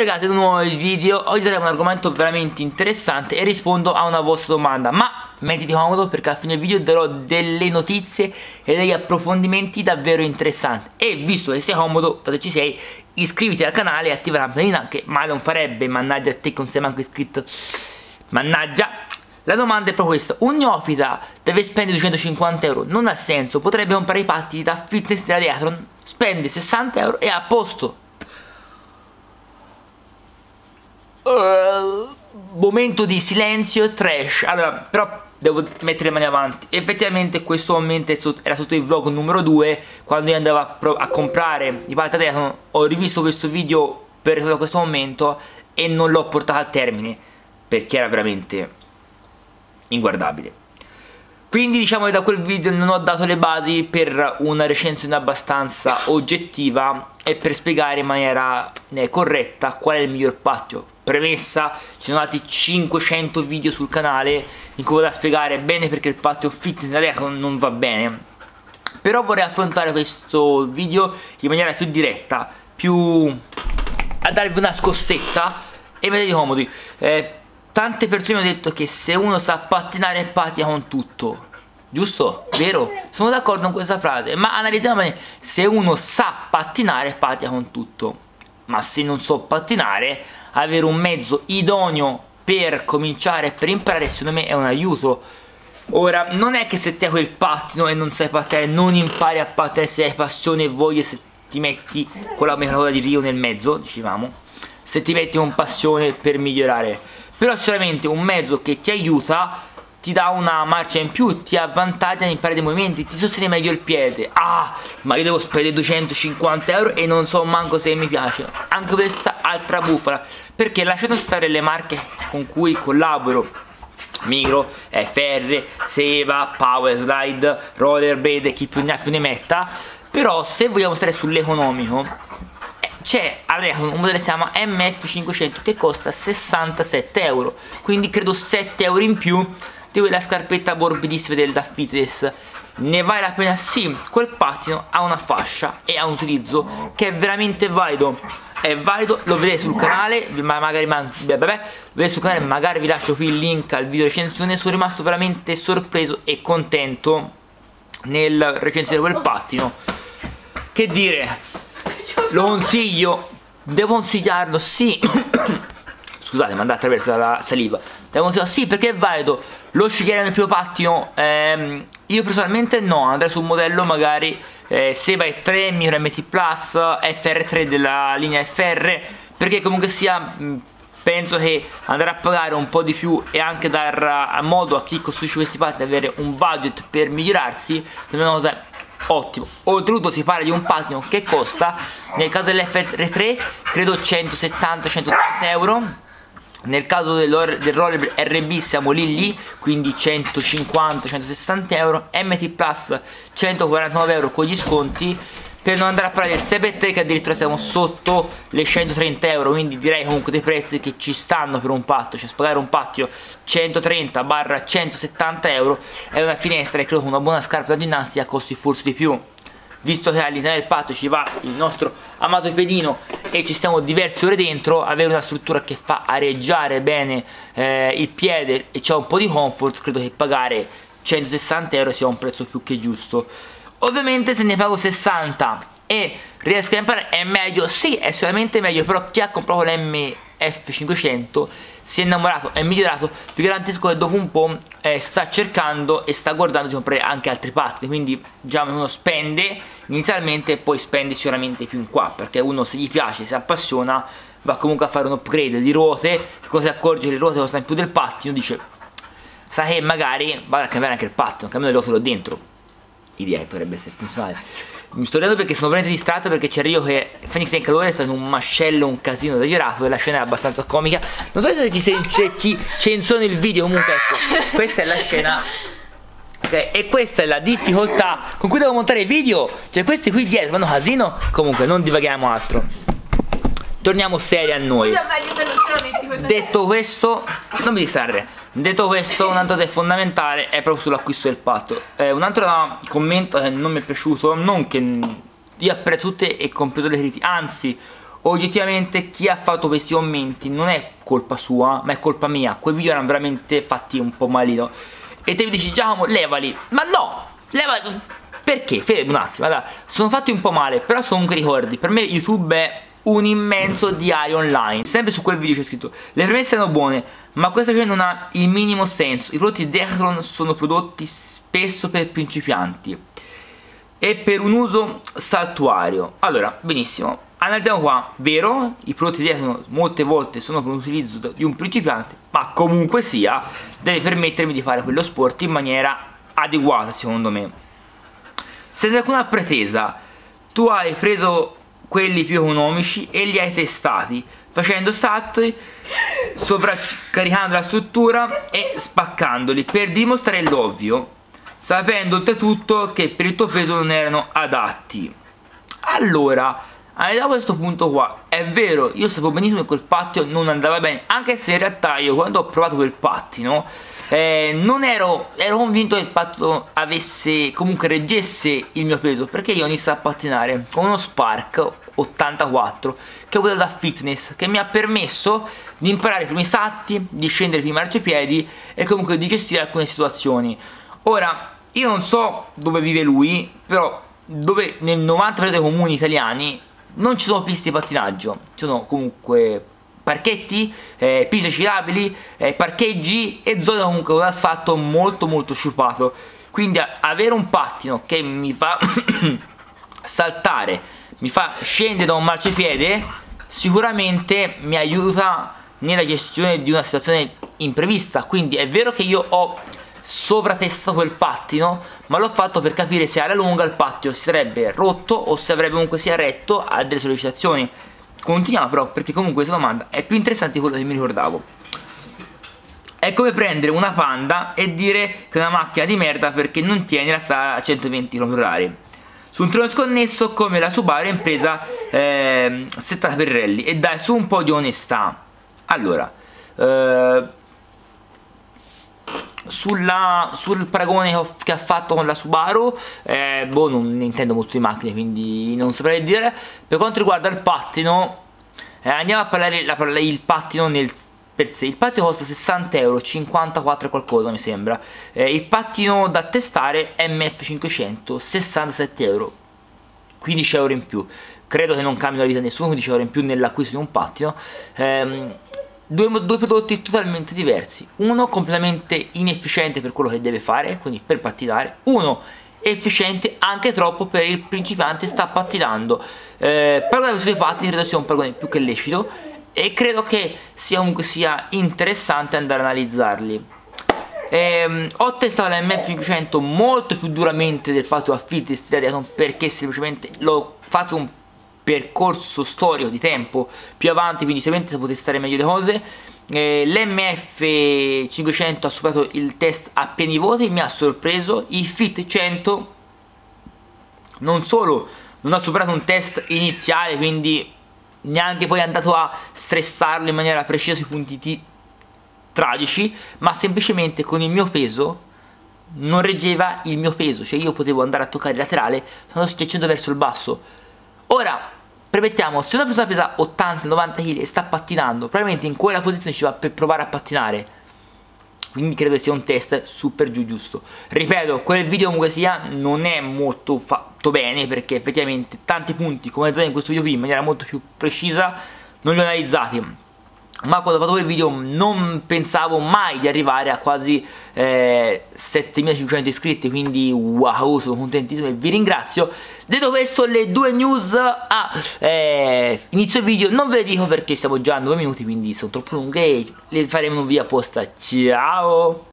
ragazzi, ad un nuovo video. Oggi daremo un argomento veramente interessante e rispondo a una vostra domanda. Ma mettiti comodo perché alla fine del video darò delle notizie e degli approfondimenti davvero interessanti. E visto che sei comodo, dato ci sei, iscriviti al canale e attiva la campanellina, che male non farebbe. Mannaggia a te che non sei manco iscritto. Mannaggia. La domanda è proprio questa: un neofita deve spendere 250 euro, non ha senso, potrebbe comprare i patti da fitness della Decathlon, spende 60 euro e è a posto. Momento di silenzio trash. Allora, però devo mettere le mani avanti. Effettivamente questo momento era sotto il vlog numero 2, quando io andavo a comprare i patti da Decathlon. Ho rivisto questo video per questo momento e non l'ho portato al termine perché era veramente inguardabile. Quindi diciamo che da quel video non ho dato le basi per una recensione abbastanza oggettiva e per spiegare in maniera corretta qual è il miglior patio. Premessa: ci sono stati 500 video sul canale in cui vado a spiegare bene perché il patio fitness nella Decathlon non va bene. Però vorrei affrontare questo video in maniera più diretta, più a darvi una scossetta e mettetevi comodi. Tante persone mi hanno detto che se uno sa pattinare pattina con tutto, giusto? Vero? Sono d'accordo con questa frase, ma analizziamo bene. Se uno sa pattinare pattina con tutto, ma se non so pattinare, avere un mezzo idoneo per cominciare, per imparare, secondo me è un aiuto. Ora, non è che se te hai quel pattino e non sai pattinare non impari a pattinare se hai passione e voglia, se ti metti con la metafora di Rio nel mezzo, dicevamo, se ti metti con passione per migliorare. Però sicuramente un mezzo che ti aiuta, ti dà una marcia in più, ti avvantaggia nell'imparare dei movimenti, ti sostiene meglio il piede. Ah, ma io devo spendere 250 euro e non so manco se mi piace. Anche questa altra bufala, perché lasciando stare le marche con cui collaboro, Micro, FR, Seva, Power Slide, Rollerblade, chi più ne ha più ne metta. Però se vogliamo stare sull'economico, c'è un modello che si chiama MF500 che costa 67 euro, quindi credo 7 euro in più di quella scarpetta morbidissima del da fitness. Ne vale la pena? Sì, quel pattino ha una fascia e ha un utilizzo che è veramente valido. È valido, lo vedete sul canale, vedete sul canale, magari vi lascio qui il link al video recensione. Sono rimasto veramente sorpreso e contento nel recensire quel pattino. Che dire? Lo consiglio, devo consigliarlo, sì. Scusate, mi andate attraverso la saliva. Devo consigliarlo, sì, perché è valido. Lo scegliere nel primo pattino? Io personalmente no, andrei sul modello magari Seva 3, Micro MT Plus, FR3 della linea FR, perché comunque sia penso che andare a pagare un po' di più e anche dar modo a chi costruisce questi pattini ad avere un budget per migliorarsi è una cosa ottimo. Oltretutto si parla di un pattino che costa, nel caso dell'FR3 credo 170-180 euro, nel caso del roller RB siamo lì, quindi 150-160 euro, MT Plus 149 euro con gli sconti, per non andare a parlare del 6x3 che addirittura siamo sotto le 130 euro, quindi direi comunque dei prezzi che ci stanno per un patto. Cioè pagare un pattino 130-170 euro è una finestra e credo che una buona scarpa da ginnastica costi forse di più. Visto che all'interno del patto ci va il nostro amato pedino e ci stiamo diverse ore dentro, avere una struttura che fa areggiare bene il piede e c'è un po' di comfort, credo che pagare 160 euro sia un prezzo più che giusto. Ovviamente se ne pago 60 e riesco a imparare è meglio, sì, è sicuramente meglio, però chi ha comprato l'MF500 si è innamorato, è migliorato, vi garantisco che dopo un po' sta cercando e sta guardando di comprare anche altri pattini. Quindi diciamo uno spende inizialmente e poi spende sicuramente più in qua, perché uno se gli piace, si appassiona, va comunque a fare un upgrade di ruote, che cosa si accorge che le ruote costano più del pattino, dice sa che magari vado a cambiare anche il pattino, cambio le ruote là dentro. Idea potrebbe essere funzionale. Mi sto ridendo perché sono veramente distratto, perché c'è Rio che Phoenix in calore è stato un mascello, un casino esagerato e la scena è abbastanza comica. Non so se ci censuro il video, comunque ecco, questa è la scena. Ok, e questa è la difficoltà con cui devo montare i video. Cioè questi qui dietro fanno casino. Comunque non divaghiamo altro, torniamo seri a noi. Detto questo, non mi distrarre. Detto questo, un altro che è fondamentale è proprio sull'acquisto del patto. Un altro commento che non mi è piaciuto, non che io apprezzo tutte e compreso le critiche, anzi oggettivamente chi ha fatto questi commenti non è colpa sua, ma è colpa mia. Quei video erano veramente fatti un po' malino. E te mi dici, Giacomo, levali. Ma no, levali. Perché? Fermi un attimo, allora, sono fatti un po' male, però sono comunque ricordi. Per me YouTube è un immenso diario online. Sempre su quel video c'è scritto: le premesse erano buone, ma questa cosa non ha il minimo senso. I prodotti Decathlon sono prodotti spesso per principianti e per un uso saltuario. Allora, benissimo, analizziamo qua. Vero, i prodotti Decathlon molte volte sono per l'utilizzo di un principiante, ma comunque sia deve permettermi di fare quello sport in maniera adeguata, secondo me. Senza alcuna pretesa, tu hai preso quelli più economici e li hai testati, facendo salti, sovraccaricando la struttura e spaccandoli per dimostrare l'ovvio, sapendo oltretutto che per il tuo peso non erano adatti. Allora, da questo punto qua, è vero, io sapevo benissimo che quel pattino non andava bene, anche se in realtà io quando ho provato quel pattino non ero convinto che il pattino comunque reggesse il mio peso, perché io ho iniziato a pattinare con uno Spark 84 che è quello da fitness, che mi ha permesso di imparare i primi salti, di scendere i primi marciapiedi e comunque di gestire alcune situazioni. Ora, io non so dove vive lui, però dove nel 90% dei comuni italiani non ci sono piste di pattinaggio, ci sono comunque parchetti, piste ciclabili, parcheggi e zone comunque con asfalto molto sciupato. Quindi avere un pattino che mi fa saltare, mi fa scendere da un marciapiede, sicuramente mi aiuta nella gestione di una situazione imprevista. Quindi è vero che io ho sovratestato quel pattino, ma l'ho fatto per capire se alla lunga il pattino si sarebbe rotto o se avrebbe comunque sia retto a delle sollecitazioni. Continuiamo però, perché comunque questa domanda è più interessante di quello che mi ricordavo. È come prendere una Panda e dire che è una macchina di merda perché non tiene la strada a 120 km/h. Su un treno sconnesso come la Subaru è impresa settata per rally. E dai, su un po' di onestà. Allora, sul paragone che ha fatto con la Subaru, boh, non ne intendo molto di macchine, quindi non saprei dire. Per quanto riguarda il pattino, andiamo a parlare il pattino per sé. Il pattino costa 60 euro, 54 e qualcosa mi sembra. Il pattino da testare MF500, 67 euro, 15 euro in più. Credo che non cambi la vita a nessuno, 15 euro in più nell'acquisto di un pattino. Due prodotti totalmente diversi, uno completamente inefficiente per quello che deve fare, quindi per pattinare, uno efficiente anche troppo per il principiante sta pattinando. Parlare sui pattini credo sia un paragone più che lecito e credo che comunque sia interessante andare a analizzarli. Ho testato la MF500 molto più duramente del pattino a fitness perché semplicemente l'ho fatto un percorso storico di tempo più avanti, quindi sicuramente sapevo testare meglio le cose. L'MF500 ha superato il test a pieni voti, mi ha sorpreso. Il Fit 100 non solo non ha superato un test iniziale, quindi neanche poi è andato a stressarlo in maniera precisa sui punti tragici, ma semplicemente con il mio peso non reggeva il mio peso, cioè io potevo andare a toccare il laterale stando schiacciando verso il basso. Ora, permettiamo, se una persona pesa 80-90 kg e sta pattinando, probabilmente in quella posizione ci va per provare a pattinare. Quindi credo sia un test super giusto. Ripeto, quel video comunque sia non è molto fatto bene, perché effettivamente tanti punti, come vedete in questo video qui, in maniera molto più precisa, non li ho analizzati. Ma quando ho fatto quel video non pensavo mai di arrivare a quasi 7500 iscritti, quindi wow, sono contentissimo e vi ringrazio. Detto questo, le due news a inizio video non ve le dico perché siamo già a 9 minuti, quindi sono troppo lunghe e le faremo in un video apposta. Ciao!